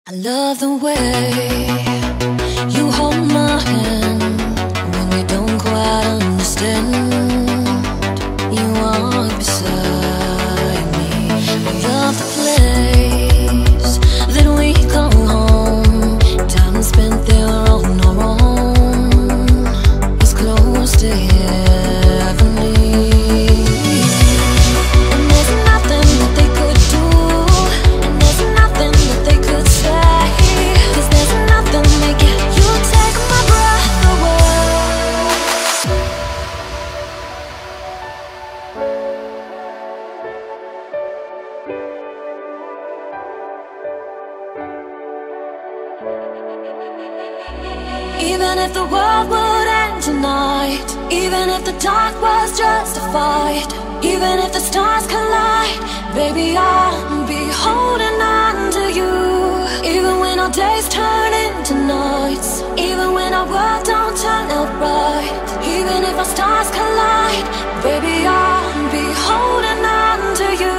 I love the way you hold my hand when we don't quite understand. You walk beside me. I love the place that we call home. Time spent there on our own is close to heavenly. And there's nothing that they could do, and there's nothing that they could say. Even if the world would end tonight, even if the dark was justified, even if the stars collide, baby, I'll be holding on to you. Even when our days turn into nights, even when our world don't turn out right, even if our stars collide, baby, I'll be holding on to you.